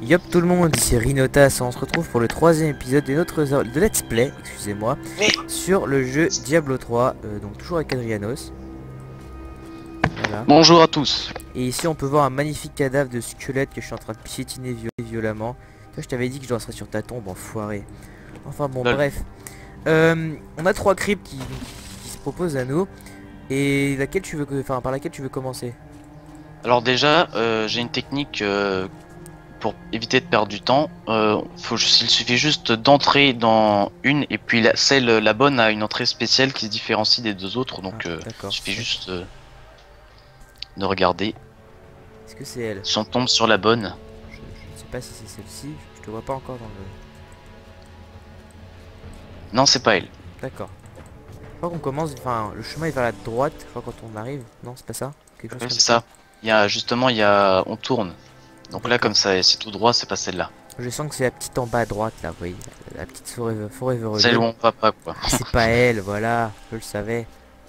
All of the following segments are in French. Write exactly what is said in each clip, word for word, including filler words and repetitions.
Yop tout le monde, ici Rinotas, on se retrouve pour le troisième épisode de notre de Let's Play, excusez-moi, sur le jeu Diablo trois, euh, donc toujours avec Adrianos. Voilà. Bonjour à tous. Et ici on peut voir un magnifique cadavre de squelette que je suis en train de piétiner viol violemment. Toi je t'avais dit que je danserais sur ta tombe, enfoiré. Enfin bon, Lol. bref. Euh, on a trois cryptes qui, qui se proposent à nous. Et laquelle tu veux, enfin par laquelle tu veux commencer? Alors déjà, euh, j'ai une technique euh, pour éviter de perdre du temps. Euh, faut, il suffit juste d'entrer dans une et puis la, celle, la bonne a une entrée spéciale qui se différencie des deux autres. Donc Ah, euh, il suffit juste euh, de regarder. Est-ce que c'est elle? Si on tombe sur la bonne. Je, je ne sais pas si c'est celle-ci, je te vois pas encore dans le... Non, c'est pas elle. D'accord. Je crois qu'on commence, enfin le chemin est vers la droite, je crois quand on arrive. Non, c'est pas ça? Quelque chose Ouais, comme c'est ça. Il y a justement, il y a, on tourne. Donc là, D'accord. comme ça, c'est tout droit, c'est pas celle-là. Je sens que c'est la petite en bas à droite là, vous voyez. La petite Forever, forever Celle où Alone. on va pas, quoi. Ah, c'est pas elle, voilà, je le savais.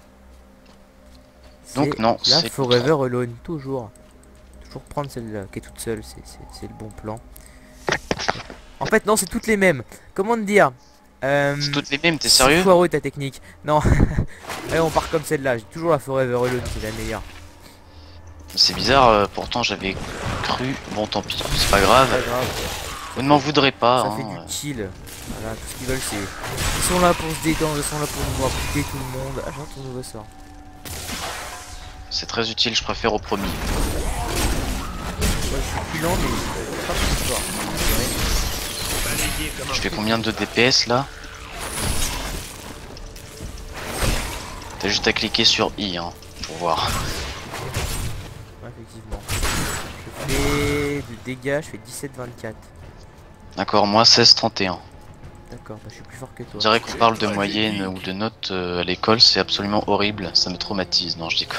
Donc C'est non, la c'est Forever Alone, toujours. Toujours prendre celle qui est toute seule, c'est le bon plan. En fait, non, c'est toutes les mêmes. Comment te dire? Euh, C'est toutes les mêmes, t'es c'est sérieux? foireux ta technique. Non. Allez, on part comme celle-là. J'ai toujours la Forever Alone, c'est la meilleure. C'est bizarre, euh, pourtant j'avais cru. Bon, tant pis, c'est pas grave. Pas grave. Vous ne m'en voudrez pas. Ça hein. fait du chill. Voilà, tout ce qu'ils veulent c'est... Ils sont là pour se détendre, ils sont là pour nous voir buter tout le monde. Ah, j'ai ton nouveau sort. C'est très utile, je préfère au premier. Ouais, je suis plus lent mais... Pas plus fort. Je fais combien de D P S là? T'as juste à cliquer sur I hein, pour voir. Ouais, effectivement. Je fais du dégâts, je fais dix-sept vingt-quatre. D'accord, moi seize trente et un. D'accord, bah, je suis plus fort que On toi. dirait qu'on parle de moyenne ou de notes euh, à l'école, c'est absolument horrible, ça me traumatise. Non, je dis quoi.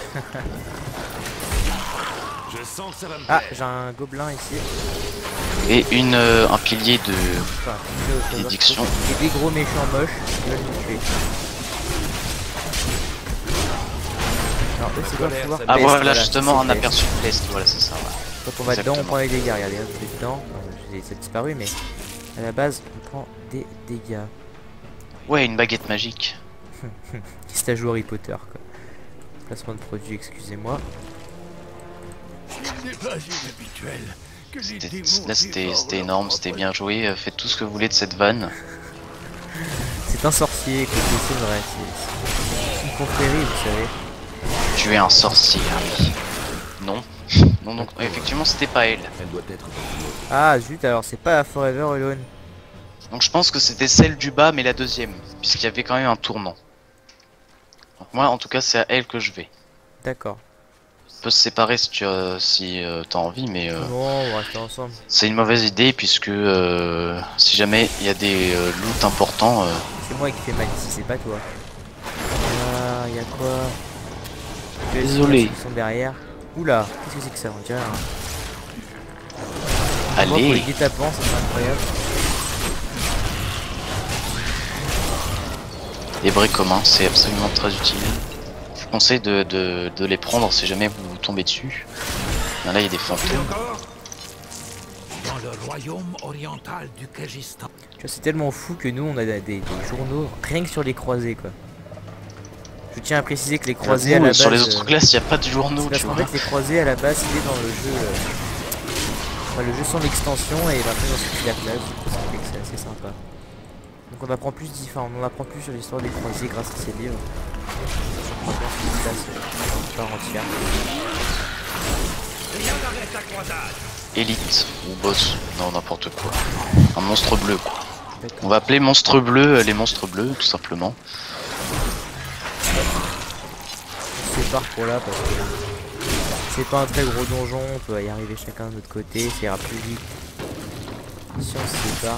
Ah, j'ai un gobelin ici. Et une, euh, un pilier de Enfin, une bénédiction. et des gros méchants moches qui veulent nous tuer. Alors, eux, c'est quoi le pouvoir Ah peste, voilà, justement un c'est peste. aperçu de peste, voilà c'est ça. Ouais. Quand on va dedans, on Exactement. prend les dégâts. Regardez, là, vous êtes dedans. Euh, Ça a disparu, mais à la base, on prend des dégâts. Ouais, une baguette magique. C'est à jouer Harry Potter, quoi. Placement de produit, excusez-moi. C'était- Là c'était c'était énorme, c'était bien joué. euh, Faites tout ce que vous voulez de cette vanne. C'est un sorcier, écoutez, c'est vrai. C'est c'est une confrérie, vous savez. Tu es un sorcier, Harry. Non. Non, donc effectivement c'était pas elle. Ah, zut, alors c'est pas la Forever Alone. Donc je pense que c'était celle du bas mais la deuxième. Puisqu'il y avait quand même un tournant. Donc moi en tout cas c'est à elle que je vais. D'accord. On peut se séparer si tu as si, euh, t'as envie mais euh, Bon, on va rester ensemble. c'est une mauvaise idée puisque euh, si jamais il y a des euh, loots importants... euh, C'est moi qui fais mal ici, c'est pas toi. Ah, y'a quoi? Désolé. Ils sont derrière. Oula, qu'est-ce que c'est que ça? On dirait un... Moi, pour les Allez. guet-apens, c'est incroyable. Les bris communs, c'est absolument très utile. Je vous conseille de, de, de les prendre si jamais vous tombez dessus. Là, il y a des fantômes. Dans le royaume oriental du Kyrgyzstan. Tu vois, c'est tellement fou que nous, on a des, des- des journaux rien que sur les croisés, quoi. Je tiens à préciser que les croisés à la base... Sur les autres euh, classes, il n'y a pas de journaux, c'est parce tu qu'en vois. fait, les croisés à la base, c'était dans le jeu... euh, Enfin, le jeu sans l'extension, et maintenant, ils ont sorti la classe. Du coup, ça fait que c'est assez sympa. Donc on apprend plus, d'y- enfin, on en apprend plus sur l'histoire des croisés grâce à ces livres. Je crois que c'est une classe euh, part entière. Élite ou boss, non n'importe quoi. Un monstre bleu quoi. On D'accord. va appeler monstre bleu euh, les monstres bleus tout simplement. On se sépare pour là parce que c'est pas un très gros donjon, on peut y arriver chacun de notre côté, ça ira plus vite si on se sépare.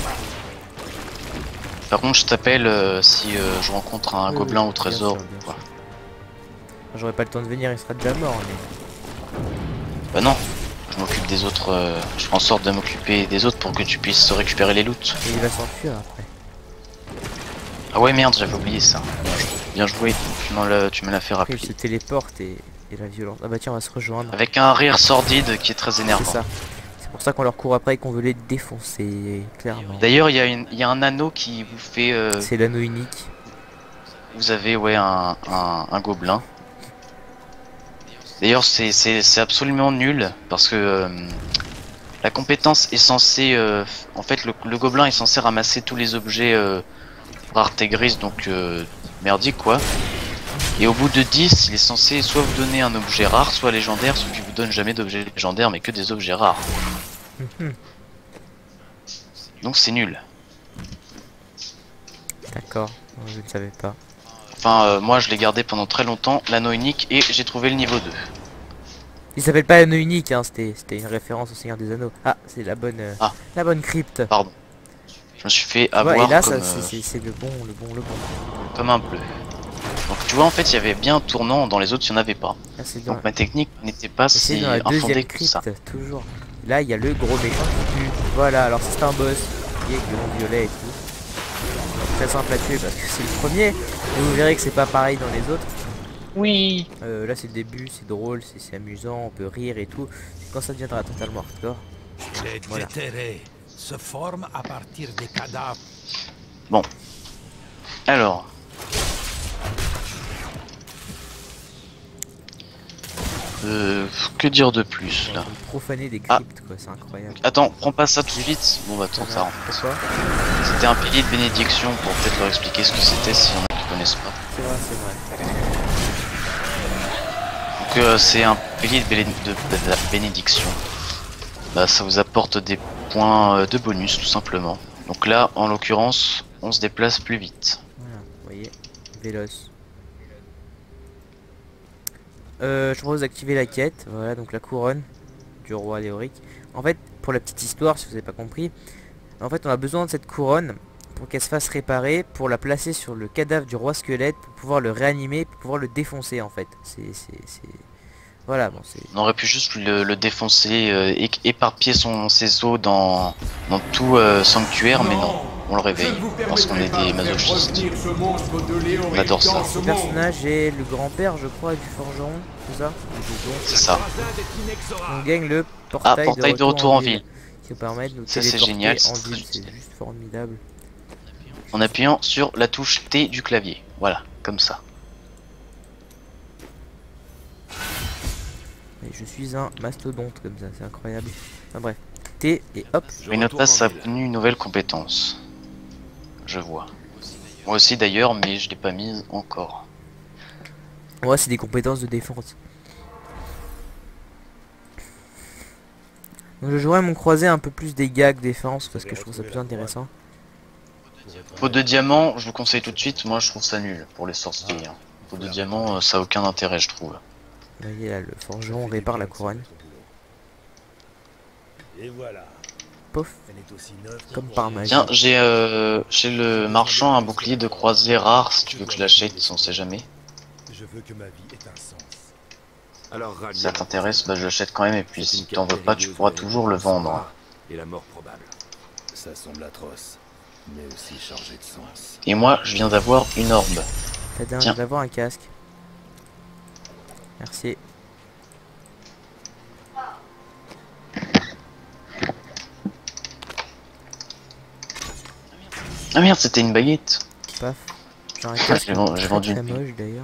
Par contre je t'appelle euh, si euh, je rencontre un Oui, gobelin oui, au trésor. bien sûr, bien quoi. J'aurais pas le temps de venir, il sera déjà mort, mais... Bah non, je m'occupe des autres, euh, je fais en sorte de m'occuper des autres pour que tu puisses récupérer les loots. Et il va s'enfuir après. Ah ouais merde, j'avais oublié ça. Bien joué, tu m'en l'as- tu me l'as fait Après il rappeler. se téléporte et, et la violence. Ah bah tiens, on va se rejoindre. Avec un rire sordide qui est très C'est énervant. ça. C'est pour ça qu'on leur court après et qu'on veut les défoncer, clairement. D'ailleurs, il y, a une- il y a un anneau qui vous fait... euh, C'est l'anneau unique. vous avez, ouais, un, un, un gobelin. D'ailleurs, c'est c'est- c'est absolument nul, parce que euh, la compétence est censée... euh, en fait, le, le gobelin est censé ramasser tous les objets euh, rareté grise, donc euh, merdique, quoi. Et au bout de dix, il est censé soit vous donner un objet rare, soit légendaire, ce qui vous donne jamais d'objets légendaires, mais que des objets rares. Mhm. Donc c'est nul. D'accord, je ne savais pas. Enfin, euh, moi je l'ai gardé pendant très longtemps, l'anneau unique, et j'ai trouvé le niveau deux. Il s'appelle pas l'anneau unique, hein, c'était c'était une référence au Seigneur des Anneaux. Ah, c'est la bonne euh, Ah. la bonne crypte. Pardon. Je me suis fait Tu vois, avoir et là, comme, ça, c'est- euh, c'est c'est le bon, le bon, le bon. comme un bleu. Donc tu vois, en fait, il y avait bien un tournant, dans les autres, il n'y en avait pas. Là, c'est dans, Donc ma technique n'était pas c'est si dans la infondée deuxième que ça. crypte, toujours. Là, il y a le gros méchant qui tue. Voilà, alors c'est un boss, qui est avec le nom violet et tout. Très simple à tuer parce que c'est le premier. Et vous verrez que c'est pas pareil dans les autres. Oui. Euh, là, c'est le début, c'est drôle, c'est c'est amusant, on peut rire et tout. C'est quand ça deviendra totalement hardcore. Les Voilà. déterrés se forment à partir des cadavres. Alors. Euh, que dire de plus là? Profaner des Ah. cryptes, quoi, c'est incroyable. Attends, prends pas ça tout de suite. Bon bah attends, ça rentre. Pourquoi? C'était un pilier de bénédiction pour peut-être leur expliquer ce que c'était s'il y en a qui connaissent pas. C'est vrai, c'est vrai. Donc euh, c'est un pilier de, bélé- de- de la bénédiction. Bah ça vous apporte des points euh, de bonus tout simplement. Donc là en l'occurrence on se déplace plus vite. Voilà, vous voyez, véloce. Euh, je propose d'activer la quête, voilà, donc la couronne du roi Léoric. En fait, pour la petite histoire, si vous n'avez pas compris, en fait, on a besoin de cette couronne pour qu'elle se fasse réparer, pour la placer sur le cadavre du roi squelette, pour pouvoir le réanimer, pour pouvoir le défoncer, en fait. C'est... c'est- c'est- Voilà, bon, c'est... On aurait pu juste le, le défoncer, euh, et éparpiller son, ses os dans, dans tout euh, sanctuaire, mais non, on le réveille parce qu'on est des masochistes. On adore ça. Ce personnage est le grand-père, je crois, du forgeron, c'est ça? C'est ça. On gagne le portail, Ah, portail de retour en ville. qui nous permet de nous Ça, c'est téléporter génial, en c'est ville, très c'est utile. juste formidable. En appuyant sur la touche T du clavier. Voilà, comme ça. Et je suis un mastodonte comme ça, c'est incroyable. Enfin bref, T et hop. Une passe a obtenu une nouvelle compétence. Je vois. Moi aussi d'ailleurs, mais je l'ai pas mise encore. Ouais, c'est des compétences de défense. Donc je jouerai à mon croisé un peu plus des gags défense parce que je trouve ça plus intéressant. Faute de diamant, je vous conseille tout de suite, moi je trouve ça nul pour les sorciers. Hein. Faute de diamant, euh, ça a aucun intérêt je trouve. Vous voyez là, le forgeron répare la couronne. Et voilà. Pouf, Elle est aussi neuve comme par magie. Tiens, j'ai euh, chez le marchand un bouclier de croisée rare, si tu veux que je l'achète, on sait jamais. Je veux que ma vie ait un sens. Alors, Si ça t'intéresse, bah je l'achète quand même, et puis si t'en veux pas, tu pourras toujours le vendre. Et la mort probable. Ça semble atroce, mais aussi chargé de sens. Et moi, je viens d'avoir une orbe. T'as bien Tiens. d'avoir un casque. Merci. Ah merde, c'était une baguette. Paf. J'ai un J'ai casque ven- j'ai très, vendu très une- moche d'ailleurs.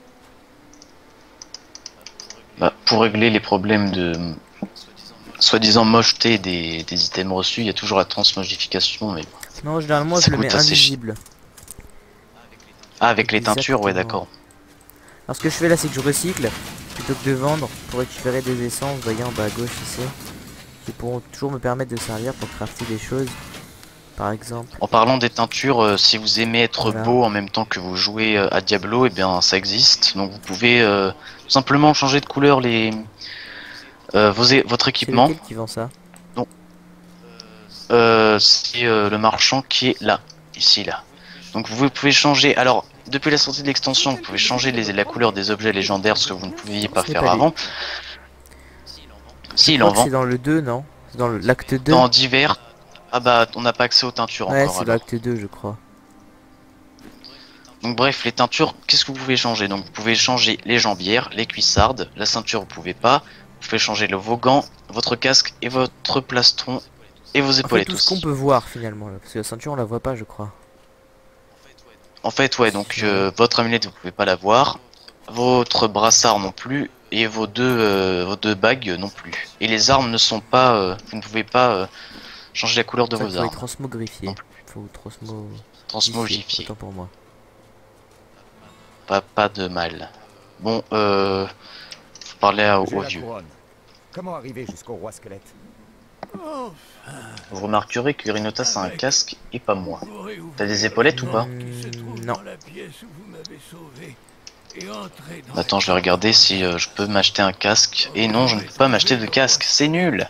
Bah, pour régler les problèmes de soi-disant mocheté des, des items reçus, il y a toujours la transmodification, mais bon. Non, généralement Ça je le coûte mets assez invisible. Ah, avec les teintures, ouais, Exactement. d'accord. Alors ce que je fais là, c'est que je recycle plutôt que de vendre pour récupérer des essences. Vous voyez en bas à gauche ici, qui pourront toujours me permettre de servir pour crafter des choses. Par exemple. En parlant des teintures, euh, si vous aimez être Voilà. beau en même temps que vous jouez euh, à Diablo, et eh bien ça existe. Donc vous pouvez euh, tout simplement changer de couleur les euh, vos é- votre C'est équipement. lequel qui vend ça? Euh, c'est euh, le marchand qui est là, ici là. Donc vous pouvez changer. Alors depuis la sortie de l'extension, vous pouvez changer les, la couleur des objets légendaires, ce que vous ne pouviez pas Ce n'est faire pas avant. Si Je il crois en que vend. c'est dans le deux, non? C'est dans le- l'acte deux? Dans divers. Ah bah on n'a pas accès aux teintures Ouais, encore. c'est alors. l'acte deux, je crois. Donc bref, les teintures, qu'est-ce que vous pouvez changer? Donc vous pouvez changer les jambières, les cuissardes, la ceinture vous pouvez pas. Vous Vous pouvez changer le, vos gants, votre casque et votre plastron et vos En fait, épaulettes tout ce qu'on aussi. peut voir finalement là, parce que la ceinture on la voit pas je crois. En fait, ouais, donc euh, votre amulette vous pouvez pas la voir, votre brassard non plus et vos deux, euh, vos deux bagues non plus. Et les armes ne sont pas, euh, vous ne pouvez pas euh, changer la couleur de Ça vos faut être armes. transmogrifié. Non plus. Faut transmo... Transmogrifié. Autant pour moi. Pas, pas de mal. Bon, euh, faut parler à- J'ai au la vieux. couronne. Comment arriver jusqu'au roi squelette? Vous remarquerez que Rinotas a un casque et pas moi. Pourrez ouvrir T'as des épaulettes ou pas? qui se trouve Hmm, non. dans la pièce où vous m'avez sauvé et entrez dans Attends, la je vais regarder si euh, je peux m'acheter un casque. Et non, je ne peux pas m'acheter de casque, c'est nul.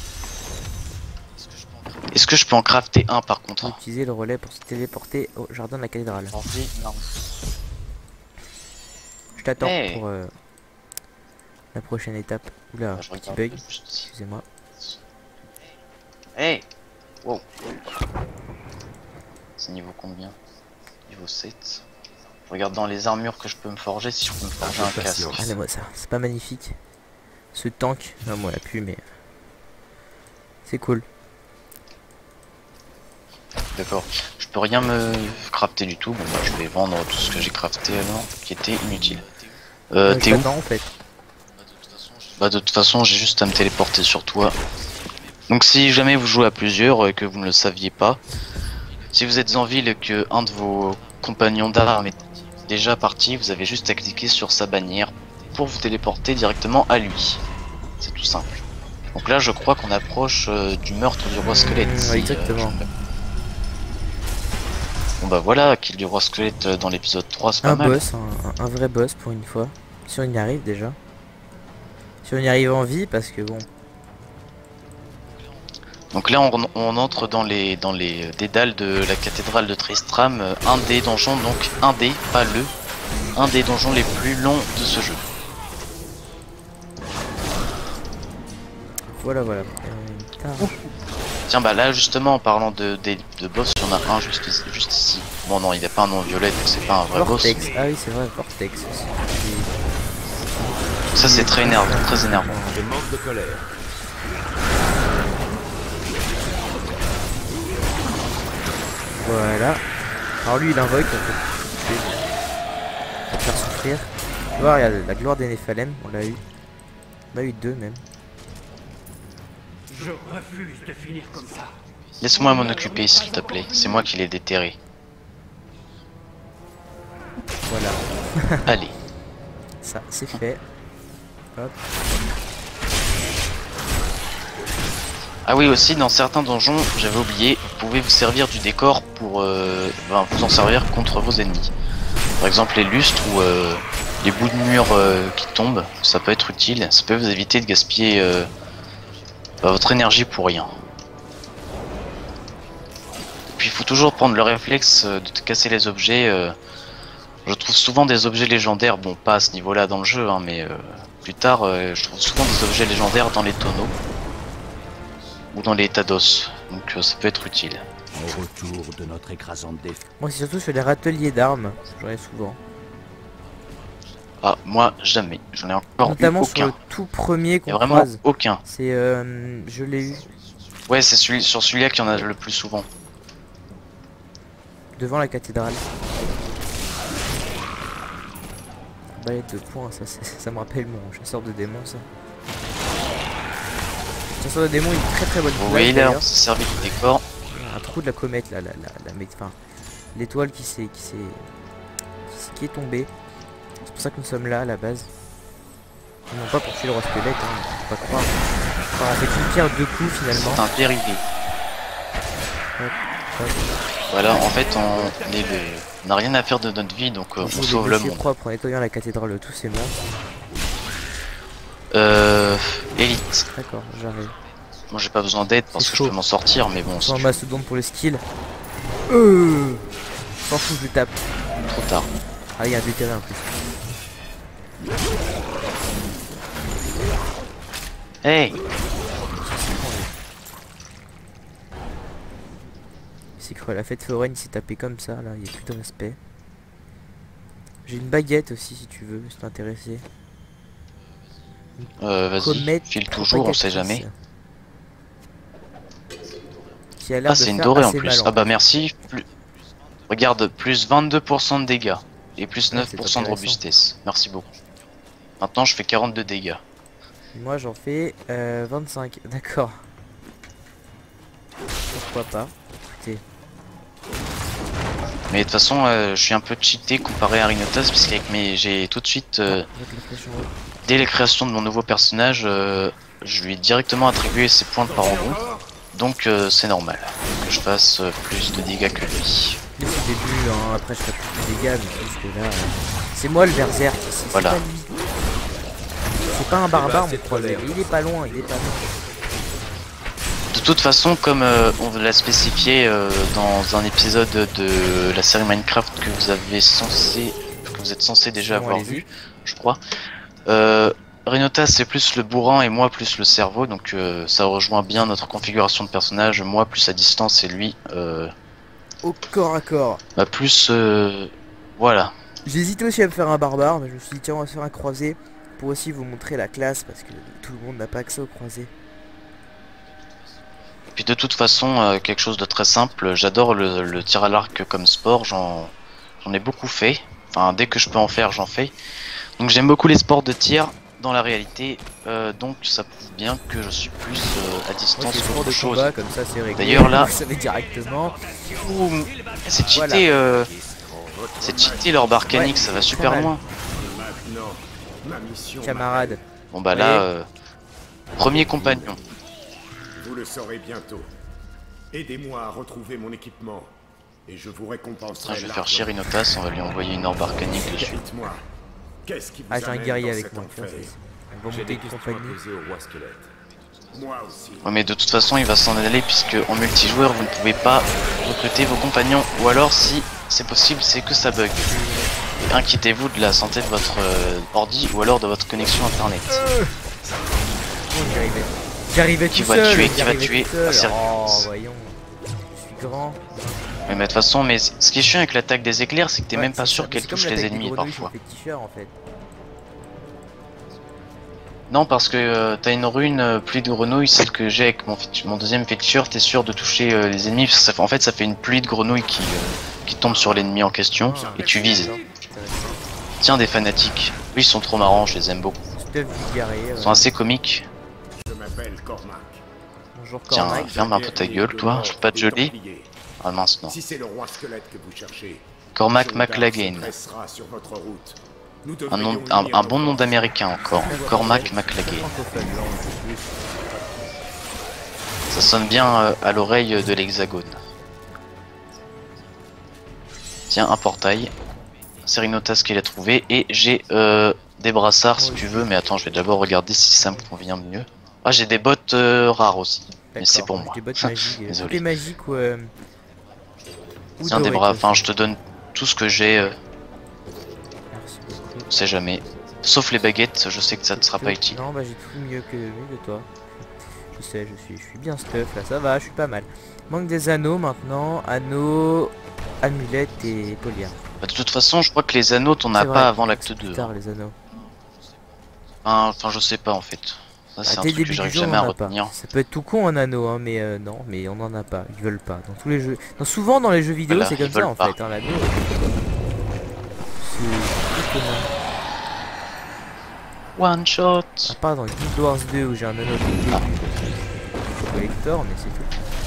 Est-ce que je peux en crafter un par Faut contre? utiliser le relais pour se téléporter au jardin de la cathédrale. Non. Je t'attends Hey. pour euh, la prochaine étape. Oula, Je petit regarde bug. juste ici. Excusez-moi. Hey. Wow. C'est niveau combien? Niveau sept. Je regarde dans les armures que je peux me forger si je peux me forger un casque. Allez moi ça, c'est pas magnifique. Ce tank, non moi la pue mais c'est cool. D'accord. Je peux rien me crafter du tout. Bon, bah, je vais vendre tout ce que j'ai crafté alors, qui était inutile. Euh, Ouais, t'es je où? t'attends, en fait. Bah de toute façon, j'ai juste à me téléporter sur toi. Donc si jamais vous jouez à plusieurs et que vous ne le saviez pas, si vous êtes en ville et que un de vos compagnons d'armes est déjà parti, vous avez juste à cliquer sur sa bannière pour vous téléporter directement à lui. C'est tout simple. Donc là, je crois qu'on approche euh, du meurtre du roi squelette. Mmh, si, euh, exactement. je- Bon bah voilà, kill du roi squelette euh, dans l'épisode trois, c'est pas Un mal. boss, un, un- un vrai boss pour une fois. Si on y arrive déjà. Si on y arrive en vie parce que bon. Donc là, on, on entre dans les dans les dédales de la cathédrale de Tristram, euh, un des donjons, donc un des, pas le, un des donjons les plus longs de ce jeu. Voilà voilà. Euh, putain. Tiens bah là justement en parlant de, de, de boss, il y en a un juste ici, juste ici. Bon non, il n'a pas un nom violet, donc c'est pas un vrai boss. Vortex. Ah oui c'est vrai, Vortex aussi. Ça c'est très énervant, très énervant. Je manque de colère. Voilà. Alors lui il invoque en fait. Pour faire souffrir. Tu vois, regarde, la gloire des Néphalem, on l'a eu. On a eu deux même. Je refuse de finir comme ça. Laisse-moi m'en occuper s'il te plaît, c'est moi qui l'ai déterré. Voilà. Allez. Ça, c'est fait. Hop. Ah oui aussi, dans certains donjons, j'avais oublié, vous pouvez vous servir du décor pour euh, ben, vous en servir contre vos ennemis. Par exemple les lustres ou euh, les bouts de mur euh, qui tombent, ça peut être utile, ça peut vous éviter de gaspiller euh, ben, votre énergie pour rien. Puis il faut toujours prendre le réflexe euh, de casser les objets. euh, je trouve souvent des objets légendaires, bon pas à ce niveau là dans le jeu, hein, mais euh, plus tard euh, je trouve souvent des objets légendaires dans les tonneaux. Ou dans les tas d'os, donc euh, ça peut être utile. Au retour de notre écrasante défaite. Moi c'est surtout sur les râteliers d'armes, j'en ai souvent. Ah, moi jamais, j'en ai encore eu Notamment sur aucun. le tout premier Il y a qu'on vraiment croise. aucun. C'est euh, je l'ai eu Ouais, c'est celui, sur celui-là qu'il y en a le plus souvent. devant la cathédrale. Balette de poing, ça, c'est- ça me rappelle mon chasseur de démons ça. Le chasseur de démons, une très très bonne Vous blague, voyez là, on d'ailleurs. s'est servi du décor. Un trou de la comète là, la, la, la, mé- enfin, l'étoile qui s'est qui s'est qui, s'est- qui est tombée. C'est pour ça que nous sommes là à la base. Non pas pour tuer le roi squelette, hein, faut pas croire. Enfin, on fait une pierre deux coups finalement. C'est un dérivé. Hop, hop. Voilà, en fait, on est le... on n'a rien à faire de notre vie, donc euh, On on sauve sauve les le dossiers monde. propres en nettoyant la cathédrale de tous ces monstres. Euh... Élite. D'accord, j'arrive. Moi j'ai pas besoin d'aide parce C'est que je chaud. peux m'en sortir, mais bon, Sans c'est un mastodonte pour le skill. Euh S'en fout, je le tape. trop tard. Ah, il y a un déterré en plus. Hey! C'est que la fête foraine s'est tapé comme ça, là, il n'y a plus de respect. J'ai une baguette aussi si tu veux, si t'es intéressé. Euh, vas-y, Comète file toujours, on sait propagatrice. jamais. Qui a l'air Ah, de c'est une faire dorée en assez plus. mal, Ah bah merci. Plus... Regarde, plus vingt-deux pour cent de dégâts. Et plus Ouais, neuf c'est pour cent de intéressant. robustesse. Merci beaucoup. Maintenant, je fais quarante-deux dégâts. Moi j'en fais euh, vingt-cinq, d'accord. Pourquoi pas. Écoutez, Mais de toute façon, euh, je suis un peu cheaté comparé à Rhinotas, puisqu'avec mes, j'ai tout de suite, euh, avec la flèche en haut. dès la création de mon nouveau personnage, euh, je lui ai directement attribué ses points de parangon. Donc euh, c'est normal que je fasse euh, plus de dégâts que lui. Plus au début, hein, après je ferai plus de dégâts, mais juste que là. euh, C'est moi le berserk ici, c'est Voilà. pas lui. C'est pas un barbare mon croisé, il est pas loin, il est pas loin. De toute façon, comme euh, on l'a spécifié euh, dans un épisode de la série Minecraft que vous avez censé, que vous êtes censé déjà Bon, avoir allez-y. vu, je crois. Euh, Rhinotas c'est plus le bourrin et moi plus le cerveau, donc euh, ça rejoint bien notre configuration de personnage. Moi plus à distance et lui, euh, Au corps à corps. bah plus, euh, voilà. J'hésitais aussi à me faire un barbare, mais je me suis dit tiens on va se faire un croisé pour aussi vous montrer la classe parce que tout le monde n'a pas accès au croisé. Et puis de toute façon, euh, quelque chose de très simple, j'adore le, le tir à l'arc comme sport, j'en j'en ai beaucoup fait. Enfin, dès que je peux en faire, j'en fais. Donc j'aime beaucoup les sports de tir dans la réalité, euh, donc ça prouve bien que je suis plus euh, à Moi distance c'est sport qu'autre de chose. combat comme ça c'est réglé. D'ailleurs, là- vous savez directement. Ouh, c'est cheaté, Voilà. euh, c'est cheaté leur barcanique, Ouais, ça va c'est super pas mal. loin. Maintenant, ma mission. Camarade. Bon bah Ouais. là, euh, premier compagnon. Vous le saurez bientôt. Aidez-moi à retrouver mon équipement. Et je vous récompenserai. Tiens, je vais faire largement. chier Rhinotas, on va lui envoyer une orbe arcanique dessus. Dites-moi, qu'est-ce qui vous Ah j'ai un amène guerrier dans avec cet moi. tiens, enfer c'est- On va J'ai monter des une questions à compagnie. poser au roi squelette. Moi aussi. Ouais, mais de toute façon il va s'en aller puisque en multijoueur vous ne pouvez pas recruter vos compagnons, ou alors si c'est possible c'est que ça bug. Et inquiétez-vous de la santé de votre euh, ordi ou alors de votre connexion internet. Bon, j'y arrivais. J'y arrivais Qui tout va seul. tuer, j'y qui va arrivais tuer, tout seul. ah, c'est- Oh voyons. Je suis grand. Mais, mais de toute façon, mais c- ce qui est chiant avec l'attaque des éclairs c'est que t'es Ouais, même pas c'est sûr ça, mais qu'elle c'est comme touche les l'attaque des ennemis grenouilles parfois. sur féticheur, en fait. Non parce que euh, t'as une rune euh, pluie de grenouilles, celle que j'ai avec mon, féti- mon deuxième féticheur, t'es sûr de toucher euh, les ennemis, parce que ça fait- en fait ça fait une pluie de grenouilles qui, euh, qui tombe sur l'ennemi en question, Ah, et tu vises. d'accord, intéressant. Tiens des fanatiques, eux ils sont trop marrants, je les aime beaucoup. Stuff vulgaré. Ils euh, sont assez comiques. Je m'appelle Cormac. Bonjour Tiens, Cormac. ferme un peu ta gueule toi, je peux pas te geler. Ah mince non. Si c'est le roi squelette que vous cherchez, Cormac Jondar McLagan. se dressera sur votre route. Nous Un, nom, devrions un, unir un nos bon nom forces. d'américain encore, Cormac McLagan. Francophone, là, on sait plus. Ça sonne bien euh, à l'oreille de l'hexagone. Tiens, un portail. C'est Rhinotas qui l'a trouvé. Et j'ai euh, des brassards si tu veux. Mais attends, je vais d'abord regarder si ça me convient mieux. Ah, j'ai des bottes euh, rares aussi. Mais c'est D'accord, pour moi. Des bottes magiques. Désolé. Toutes les magiques ou. Euh... ou Tiens, des dorées, bras. de toute Enfin, je te donne tout ce que j'ai. Euh, façon. Merci beaucoup. on sait jamais. Sauf les baguettes, je sais que ça ne sera pas utile. Non, bah j'ai tout mieux que, mieux que toi. Je sais, je suis, je suis bien stuff là, ça va, je suis pas mal. Manque des anneaux maintenant. Anneaux, amulettes et polières. Bah, de toute façon, je crois que les anneaux, t'en as C'est vrai, pas avant l'acte c'est plus deux. tard les anneaux. Enfin, enfin, je sais pas en fait. Ça, c'est Ah, un dès le truc que début j'arrive du jeu, jamais on à en a pas. retenir. Ça peut être tout con un anneau, hein, mais euh, non, mais on en a pas. Ils veulent pas. Dans tous les jeux, non, souvent dans les jeux vidéo, Voilà, c'est comme ils ça veulent en pas. fait. Hein, l'anneau. C'est étonnant. One shot. À part dans Guild Wars deux où j'ai un anneau dès le début, de collector, mais c'est tout.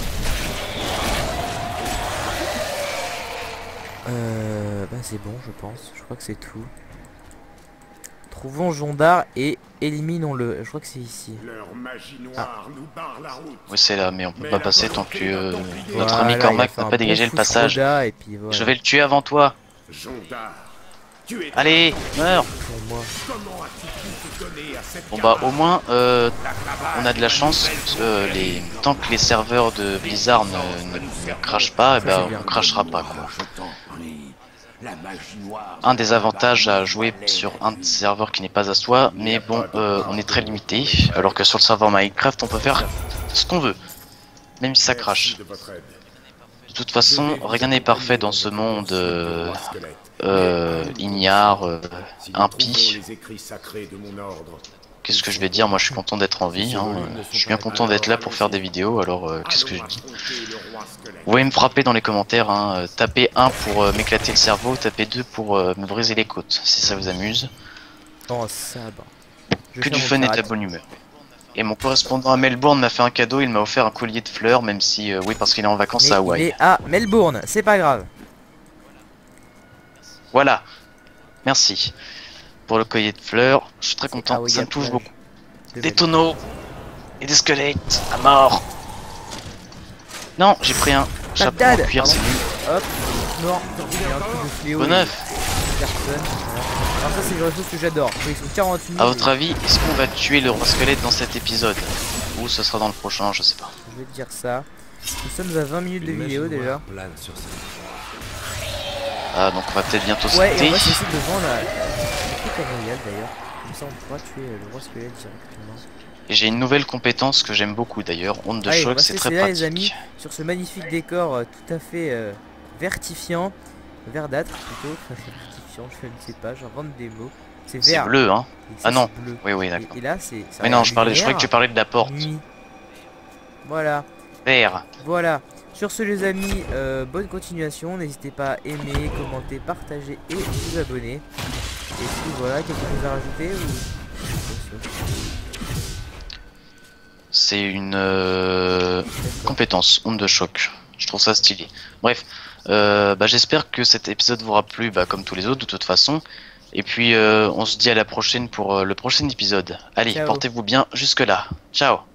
Euh, bah c'est bon, je pense. Je crois que c'est tout. Trouvons Jondar et éliminons-le. Je crois que c'est ici. Leur magie noire nous barre la route. Oui, c'est là, mais on peut Mais pas la passer tant volonté que euh, d'un Templier. notre Voilà, ami il a Cormac fait n'a un pas bon dégagé le fou passage. Froda, et puis voilà. Je vais le tuer avant toi. Jondar, tu es Allez, meurs. Pour moi. Comment as-tu pu te donner à cette Bon bah cabale? au moins euh, La cabale on a de la chance. euh, les... Tant que les serveurs de Blizzard ne, ne, ne crachent pas, eh Ça, ben, c'est bien. on crachera pas quoi. Je t'en prie. La magie noire. Un des avantages à jouer sur un serveur qui n'est pas à soi, mais bon, euh, on est très limité. Alors que sur le serveur Minecraft, on peut faire ce qu'on veut, même si ça Merci crache. de votre aide. De toute façon, rien n'est parfait dans ce monde euh, Roi squelette. euh, ignare, euh, Si nous impie. trouvons les écrits sacrés de mon ordre, qu'est-ce que je vais dire? Moi, je suis content d'être en vie. Hein. Je suis bien content d'être là pour faire des vidéos. Alors, euh, qu'est-ce que je dis? Vous pouvez me frapper dans les commentaires. Hein. Tapez un pour euh, m'éclater le cerveau, tapez deux pour euh, me briser les côtes, si ça vous amuse. Oh, sabre. Je Que vais du faire fun mon et de la pirate. bonne humeur. Et mon correspondant à Melbourne m'a fait un cadeau. Il m'a offert un collier de fleurs, même si, euh, oui, parce qu'il est en vacances Mais à il Hawaï. est à Melbourne, c'est pas grave. Voilà. Merci pour le collier de fleurs. Je suis très C'est content. Hawaï Ça à me touche plage. beaucoup. De Des belle. tonneaux et des squelettes à mort. Non, j'ai pris un chapeau Patate. en cuir, Pardon. c'est nul. Hop, mort. Il y a un coup de fléau. Bon et neuf. personne. Voilà. Alors ça c'est le réseau que j'adore. Ils sont quarante mille. À votre avis, est-ce qu'on va tuer le roi squelette dans cet épisode? Ou ce sera dans le prochain, je sais pas. Je vais te dire ça. Nous sommes à vingt minutes de vidéo déjà. Plane sur cette... Ah, donc on va peut-être bientôt Ouais, et sauter. on va essayer de vendre la... le truc à Royal d'ailleurs. Comme ça on pourra tuer le roi squelette directement. Et j'ai une nouvelle compétence que j'aime beaucoup d'ailleurs. Onde de Allez, on choc, va se c'est très laisser là, pratique. les amis, sur ce magnifique décor euh, tout à fait euh, vertifiant. Verdâtre plutôt. Vertifiant, je ne sais pas, j'invente des mots. C'est C'est vert. bleu, hein. Et ça, Ah non. c'est bleu. Oui, oui, Et, d'accord. et là c'est... ça Mais a non, la je parlais, je croyais que tu lumière parlais de la porte. nuit. Voilà. Vert. Voilà. Sur ce les amis, euh, bonne continuation. N'hésitez pas à aimer, commenter, partager et vous abonner. Et puis voilà, quelque chose à rajouter ou... C'est une euh, compétence, onde de choc. Je trouve ça stylé. Bref, euh, bah, j'espère que cet épisode vous aura plu, bah, comme tous les autres de toute façon. Et puis euh, on se dit à la prochaine pour euh, le prochain épisode. Allez, Ciao. portez-vous bien jusque là. Ciao.